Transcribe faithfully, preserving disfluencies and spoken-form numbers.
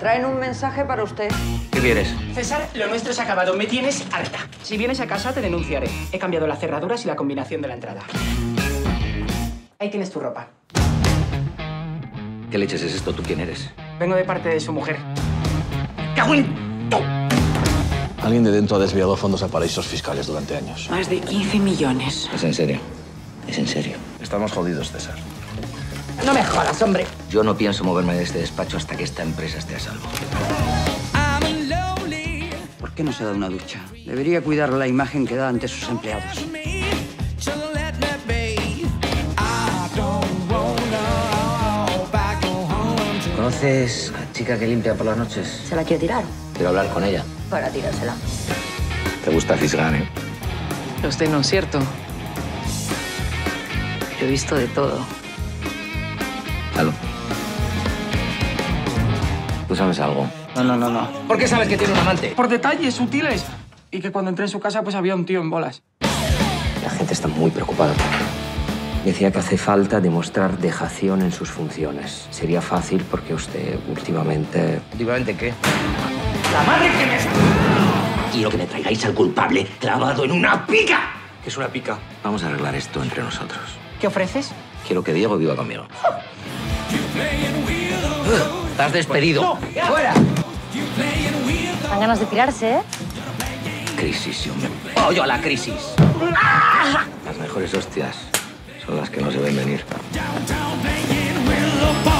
Traen un mensaje para usted. ¿Qué quieres? César, lo nuestro se ha acabado. Me tienes harta. Si vienes a casa, te denunciaré. He cambiado las cerraduras y la combinación de la entrada. Ahí tienes tu ropa. ¿Qué leches es esto? ¿Tú quién eres? Vengo de parte de su mujer. ¡Cago en tú! Alguien de dentro ha desviado fondos a paraísos fiscales durante años. Más de quince millones. ¿Es en serio? ¿Es en serio? Estamos jodidos, César. No me jodas, hombre. Yo no pienso moverme de este despacho hasta que esta empresa esté a salvo. ¿Por qué no se da una ducha? Debería cuidar la imagen que da ante sus empleados. ¿Conoces a la chica que limpia por las noches? ¿Se la quiere tirar? Quiero hablar con ella. Para tirársela. Te gusta fisgar, ¿eh? Usted no es cierto. Yo he visto de todo. Aló. ¿Tú sabes algo? No, no, no, no. ¿Por qué sabes que tiene un amante? Por detalles sutiles. Y que cuando entré en su casa, pues había un tío en bolas. La gente está muy preocupada. Decía que hace falta demostrar dejación en sus funciones. Sería fácil porque usted últimamente... ¿Últimamente qué? ¡La madre que me... Quiero que me traigáis al culpable clavado en una pica. ¿Qué es una pica? Vamos a arreglar esto entre nosotros. ¿Qué ofreces? Quiero que Diego viva conmigo. Estás despedido. ¡No! ¡Fuera! Dan ganas de tirarse, ¿eh? Crisis, yo me pollo a la crisis. Las mejores hostias son las que no se ven venir. Downtown playing with the